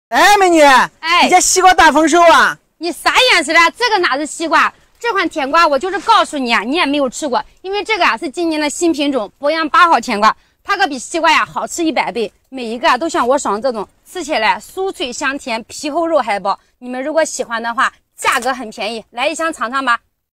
哎，美女， 哎， 你这西瓜大丰收啊！ 你啥眼神啊？这个哪是西瓜？这款甜瓜我就是告诉你啊，你也没有吃过，因为这个啊是今年的新品种博洋8号甜瓜，它可比西瓜呀好吃100倍，每一个啊都像我爽这种，吃起来酥脆香甜，皮厚肉还薄。你们如果喜欢的话，价格很便宜，来一箱尝尝吧。